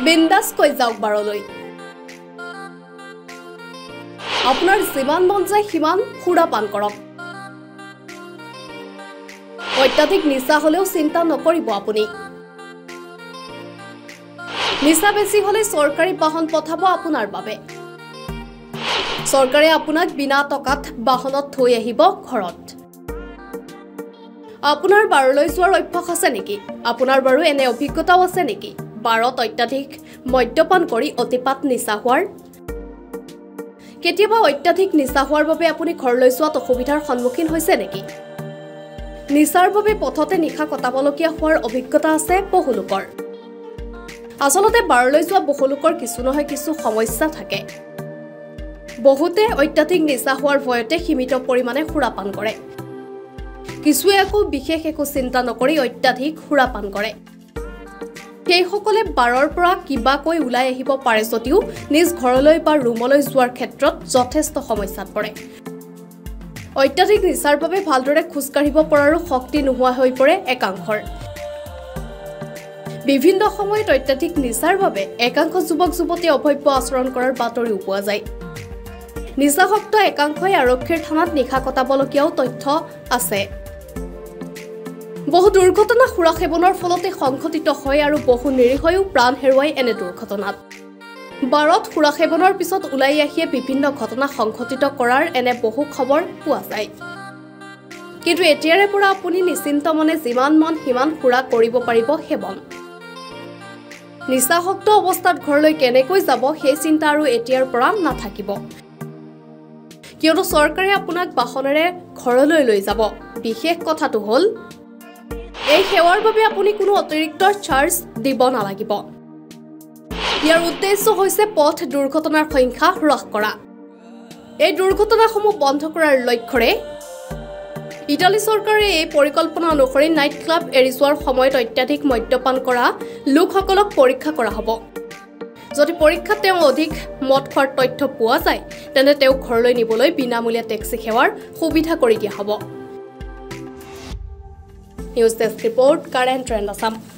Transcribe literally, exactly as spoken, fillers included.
বিন্দাস কৈ যাওক বাৰলৈ আপোনাৰ যিমান মন যায় সিমান সুৰা পান কৰক অত্যাধিক নিচা হলেও চিন্তা নকৰিব আপুনি নিচা বেছি হলে চৰকাৰী বাহন পঠাব আপোনাৰ বাবে চৰকাৰে আপোনাক বিনা টকাত বাহনত থৈ আহিব ঘৰত আপোনাৰ বাৰলৈ যোৱাৰ অভ্যাস আছে নেকি আপোনাৰ বাৰু এনে অভিজ্ঞতাও আছে নেকি বাৰত অত্যাধিক মদ্যপান কৰি অতিপাত নিচা হোৱাৰ কেতিয়াবা অত্যাধিক নিচা হোৱাৰ বাবে আপুনি ঘৰলৈ যোৱাত অসুবিধাৰ সন্মুখীন হৈছে নেকি নিচাৰ বাবে পথতে নিশা কটাবলগীয়া হোৱাৰ অভিজ্ঞতা আছে বহু লোকৰ আচলতে বাৰলৈ যোৱা বহু লোকৰ কিছু নহয় কিছু সমস্যা থাকে বহুতে অত্যাধিক নিচা হোৱাৰ ভয়তে সীমিত পৰিমাণে সুৰাপান কৰে কিছুৱে একো বিশেষ একো চিন্তা নকৰি অত্যাধিক সুৰাপান কৰে সেইসকলে বাৰৰ পৰা কিবাকৈ ওলাই আহিব পাৰে যদিও নিজ ঘৰলৈ বা ৰুমলৈ যোৱাৰ ক্ষেত্ৰত যথেষ্ট সমস্যাত পৰে অত্যাধিক নিচাৰ বাবে ভালদৰে খোজ কাঢ়িব পৰাৰো শক্তি নোহোৱা হৈ পৰে একাংশৰ বিভিন্ন সময়ত অত্যাধিক নিচাৰ বাবে একাংশ যুৱক যুৱতীয়ে অভব্য আচৰণ কৰাৰ বাতৰি পোৱা যায় নিচাসক্ত একাংশই আৰক্ষীৰ থানাত নিশা কটাবলগীয়াও তথ্য আছে বহু দুৰ্ঘটনা সুৰা সেৱনৰ ফলতে সংঘটিত হয় আৰু বহু নিৰীহয়ো প্ৰাণ হেৰুৱাই এনে দুৰ্ঘটনাত বাৰত সুৰা সেৱনৰ পিছত ওলাই আহিয়ে বিভিন্ন ঘটনা সংঘটিত কৰাৰ এনে বহু খবৰ পোৱা যায় কিন্তু এতিয়াৰে পৰা আপুনি নিশ্চিন্ত মনে যিমান মন সিমান সুৰা কৰিব পাৰিব সেৱন নিচাসক্ত অৱস্থাত ঘৰলৈ কেনেকৈ যাব সেই চিন্তা আৰু এতিয়াৰ পৰা নাথাকিব কিয়নো চৰকাৰে আপোনাক বাহনেৰে ঘৰলৈ লৈ যাব বিশেষ কথাটো হ'ল এই সেৱাৰ বাবে আপুনি কোনো অতিৰিক্ত চাৰ্জ দিব নালাগিব ইয়াৰ উদ্দেশ্য হৈছে পথ দুৰ্ঘটনাৰ সংখ্যা হ্ৰাস কৰা এই দুৰ্ঘটনাসমূহ বন্ধ কৰাৰ লক্ষ্যৰে ইটালী চৰকাৰে এই পৰিকল্পনা অনুসৰি নাইট ক্লাব এৰি যোৱাৰ সময়ত অত্যাধিক মদ্যপান কৰা লোকসকলক পৰীক্ষা কৰা হ'ব যদি পৰীক্ষাত তেওঁ অধিক মদ খোৱাৰ তথ্য পোৱা যায় তেন্তে তেওঁ ঘৰলৈ নিবলৈ বিনামূলীয়া টেক্সি সেৱাৰ সুবিধা কৰি দিয়া হ'ব news desk report current trend Assam